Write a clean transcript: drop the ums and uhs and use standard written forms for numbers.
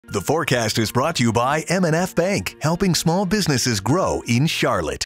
The forecast is brought to you by M&F Bank, helping small businesses grow in Charlotte.